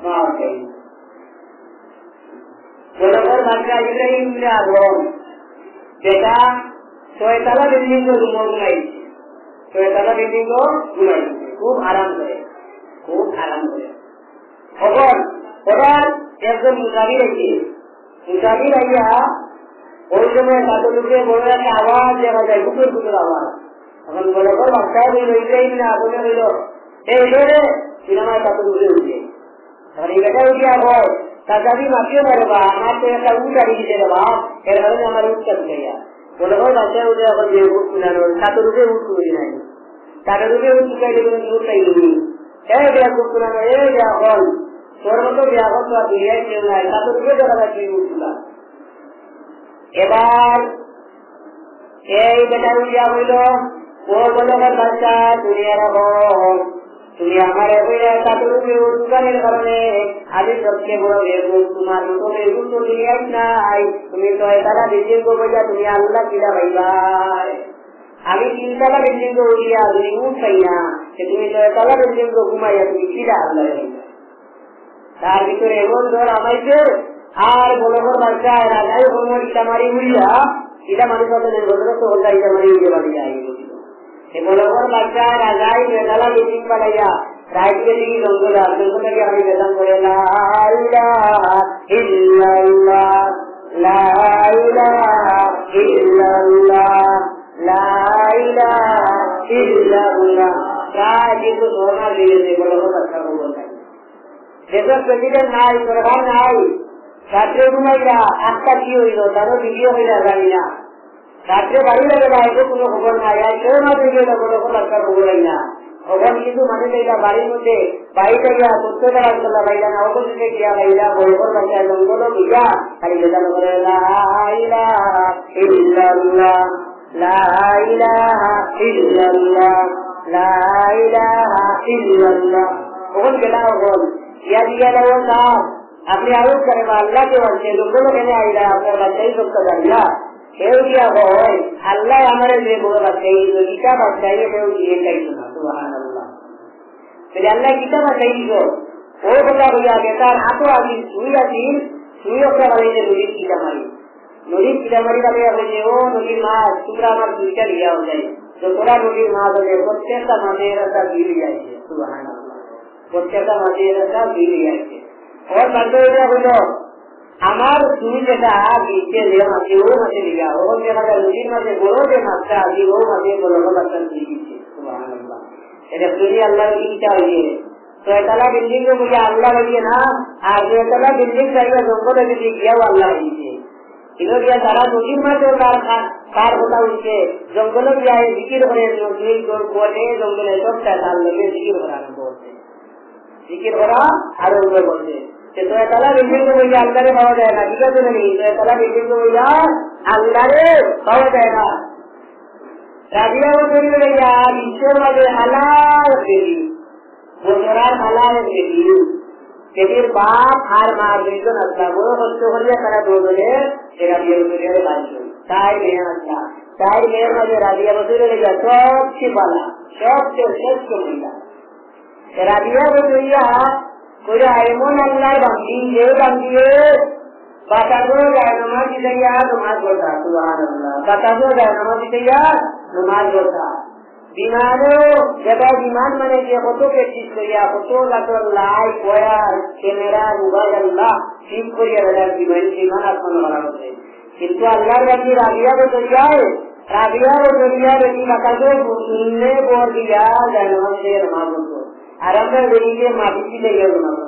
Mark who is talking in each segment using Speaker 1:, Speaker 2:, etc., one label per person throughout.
Speaker 1: বড় বাচ্চা ইব্রাহিম আজম যেটা 6 তলা বিল্ডিং ঘুমাইছে, 6 তলা বিল্ডিং ঘুমাইছে খুব আরাম করে, খুব আরাম করে। এখন ওরা একজন মুসাফির আছে, মুসাফির আইয়া ওই সময় তাদের লোকে বড় একটা আওয়াজ দেখা যায়, গুটুর গুটুর আওয়াজ। এখন বড় বড় বাচ্চা হইল ইব্রাহিম আজমে হইল এই রে সিনেমায় তাদের লোকে উঠে, এখন এই বেটা উঠিয়া হয় তাকে মাফিও পারবা আমার তো একটা উঠ আড়িয়ে দিতে দেবা, এর কারণে আমার উঠ কাটতে গিয়া বলে ভাই বাচ্চা উঠে এখন যে উঠ শুনানো তাতে রূপে উঠ করি নাই, তাকে রূপে উঠ শুকাইলে কোনো উঠ চাইনি এই দেয়া উঠ শুনানো এই দেয়া হল তোর মতো দেয়া হল তো আর দুনিয়ায় কেউ নাই, তাতে রূপে দেখা যাচ্ছে উঠ শুনা। এবার এই বেটা উঠিয়া হইল ও বলে বাচ্চা তুমি এরকম তুমি আমার উৎকারের কারণে আমি সবচেয়ে বড় বেগুন, তোমার মতো বেগুন তো দুনিয়ায় নাই, তুমি 6 তলা বিল্ডিং বইয়া তুমি আল্লাহ কিলা পাইবাই, আমি 3 তলা বিল্ডিং উঠিয়া তুমি উঠ পাই না, তুমি 6 তলা বিল্ডিং ঘুমাইয়া তুমি কিলা আল্লাহ পাইবা। তার ভিতরে এমন ধর আমাইছে আর বড় বড় বাচ্চা রাজাই হরমোর ইটামারি উড়িয়া এটা মানুষ তো হল্লা ইটামারি উড়িয়ে বাড়ি যায় বড় বড় বাচ্চা রাজাই বেদালা বিল্ডিং বানাইয়া রাইটকে দিকে জঙ্গলে জঙ্গলে গিয়ে আমি বেদান করে লা ইলাহা ইল্লাল্লাহ লা ইলাহা ইল্লাল্লাহ লা ইলাহা ইল্লাল্লাহ। প্রায় কিন্তু ধর্ণা দিয়েছে বড় বড় বাচ্চা বলতে দেশের প্রেসিডেন্ট নাই, সরকার নাই, রাত্রে ঘুমাইলা একটা কি হইল তারও ভিডিও হইলা জানি না, রাত্রে বাড়ি লাগে না এসব কোনো খবর নাই, আর কেউ না দেখে বড় বড় বাচ্চা খবর না ওখান কিন্তু মানুষ এটা বাড়ির মধ্যে বাড়িতে গিয়া সুস্থ করার চলা পাইলা না, অবশ্যই গিয়া পাইলা বড় বড় বাচ্চা জঙ্গল গিয়া খালি বেদান করে লা ইলাহা ইল্লাল্লাহ লা ইলাহা ইল্লাল্লাহ লা ইলাহা ইল্লাল্লাহ। ওখান গেলা ওখান ইয়া দিয়া দেওয়া সাপ আপনি আরোপ করেন আল্লাহকে বলছে জঙ্গল কেন আইলা আপনার বাচ্চাই সত্য জানিলা কেউ দিয়া হয় আল্লাহ আমার যে বড় বাচ্চাই গীতা বাচ্চাই কেউ দিয়ে চাইছো না সুবহানাল্লাহ, তাহলে আল্লাহ গীতা বাচ্চাই দিল ও কথা হইয়া বেতার হাতো আছি শুই আছি শুই একটা বাড়িতে নদীর কিটা মারি, নদীর কিটা মারি তাহলে বলছে ও নদীর মাছ তোমরা আমার দুইটা লিয়া হয়ে যায়, যতটা নদীর মাছ হবে প্রত্যেকটা মাছের একটা বিল যাইছে সুবহানাল্লাহ, প্রত্যেকটা মাছের একটা বিল যাইছে। ওর বাধ্য হইয়া হইল আমার তুমি যেটা দিচ্ছে যে মাছে ও মাছে লিয়া ও দেখা যায় নদীর মাঝে বড় যে মাছটা আছে ও মাঝে বড় বাচ্চা দিয়ে দিচ্ছে সুবহানাল্লাহ। এটা তুমি আল্লাহ ইচ্ছা হইছে 6 তলা বিল্ডিং এ মুঝে আল্লাহ হইছে না, আর 6 তলা বিল্ডিং চাইলে জঙ্গলে যদি গিয়াও আল্লাহ হইছে এগুলো গিয়া তারা নদীর মাঝে তার কথা হচ্ছে জঙ্গলে গিয়া জিকির করে নদীর বলে জঙ্গলে সবটা তার লোকে জিকির করা আরম্ভ করছে, জিকির করা আরম্ভ করছে। 6 তলা বিল্ডিং বইয়া আল্লাহরে পাওয়া যায় না, ঠিক আছে নাকি 6 তলা বিল্ডিং বইয়া আল্লাহরে পাওয়া যায় না। রাজিয়া বলি গিয়া বিশ্বের মাঝে হালাল দেবী বছরার হালাল দেবী দেবীর বাপ আর মা দুইজন আসলাম ও হস্ত করিয়া তারা দৌড়ে সেটা বিয়ে করে বাঁচল, তাই মেয়ে আসলাম তাই মেয়ের মাঝে রাজিয়া বসে গিয়া সবচেয়ে পালা সবচেয়ে শ্রেষ্ঠ মহিলা রাজিয়া বসিয়া কইরা এমন আল্লাহর বান্দি যে বান্দিয়ে বাতাসও যায় নামাজ দিতেইয়া নামাজ পড়তা সুবহানাল্লাহ, বাতাসও যায় নামাজ দিতেইয়া নামাজ পড়তা, বিমানও যেটা বিমান মানে যে কত প্র্যাকটিস করিয়া কত লাখর লাইট ওয়ার ক্যামেরা মোবাইল আল্লাহ ঠিক করিয়া বেড়ার বিমান আসমান করা হচ্ছে, কিন্তু আল্লাহর বান্দি রাজিয়া বসিয়ায় রাজিয়া বসিয়া বেশি বাতাসও শুনলে বর দিয়া যায় নামাজ দিয়ে নামাজ পড়তো, আর আমরা বেরিয়ে মাটি দিতে গেল না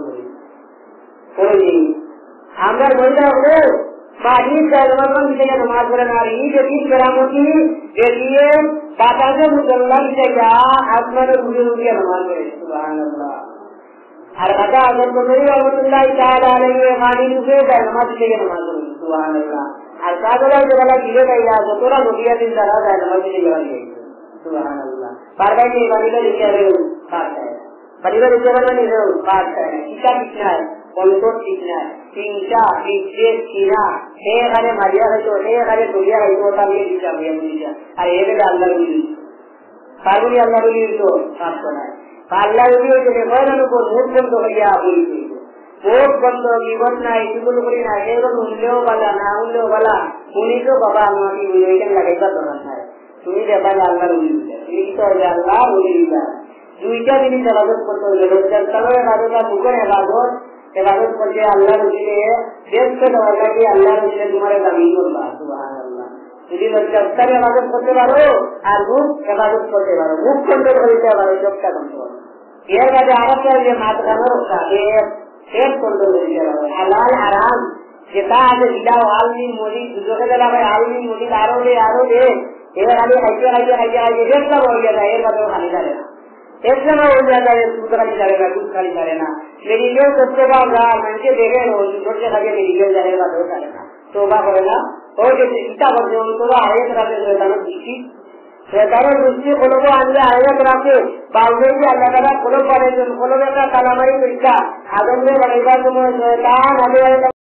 Speaker 1: আমরা মহিলা হলো মাটির জায়গা দিতে গেল নামাজ পড়ে না, আর এই যদি কেরামতি বেরিয়ে বাতাসে মুসল্লা দিতে গা আসমানে ঘুরে ঘুরিয়ে নামাজ পড়ে সুবহানাল্লাহ। আর রাজা আজম বদরি রহমতুল্লাহ তাআলা আলাইহি মানি রূপে যায় নামাজ দিতে গেল নামাজ পড়ে সুবহানাল্লাহ। আর কাগলা যেগুলা দিলে গাইলা যতটা নদিয়া দিন তারা যায় নামাজ দিতে গেল সুবহানাল্লাহ। বারবার এই বাড়িটা লিখে আরে বাদ দেয় परिवार उद्योगाने बात करें टीका कितना है कौन कितना है तीनटा बीचे चीना हे हरे मारिया है तो हे हरे दुनिया है तो तब ये टीका भी मुझे अरे ये भी अल्लाह भी फागुनी अल्लाह भी तो साफ करना है अल्लाह भी जो है वह को मूर्ख तो भैया बोली বহুত বন্ধ বিপদ নাই চুগুল করি না এগুলো উনলেও বলা না উনলেও বলা উনি তো বাবা আমাকে ওইখানে লাগাইবার দরকার নাই তুমি ব্যাপারে আল্লাহর উনি তুমি তো আল্লাহ উনি দুইটা জিনিস হেফাজত করতে হইলে রোজগার চালের হেফাজত আর মুখের হেফাজত হেফাজত করতে আল্লাহর উঠিলে দেখতে দেওয়ার লাগে আল্লাহর উঠিলে তোমার দাবি করবা সুবহানাল্লাহ। যদি রোজগার হেফাজত করতে পারো আর মুখ হেফাজত করতে পারো, মুখ কন্ট্রোল করতে পারো, চোখটা কন্ট্রোল, এর কাজে আরেকটা যে মাঝখানে রক্ষা এর কন্ট্রোল করতে পারো। হালাল হারাম যেটা আছে দিলাও আলমিন মজি দুজনে গেলে আলমিন মজি আরো দে এবার খালি খাইতে দেখতে বলে যায়, এর কাজেও খালি যাবে না, एक समय हो जाता है, दूध खाली जाएगा, दूध खाली जाएगा, मेडिकल सबसे बाहर मंचे देखे छोटे खाके मेडिकल जाएगा, दो जाएगा तोबा करेगा और जो चिंता करते हैं उनको आगे तरह से शैतानों दृष्टि खोलो को आगे आएगा तरह से बावजूद भी अल्लाह ताला खोलो पड़े खोलो का कालामारी आदम में बढ़ेगा तुम शैतान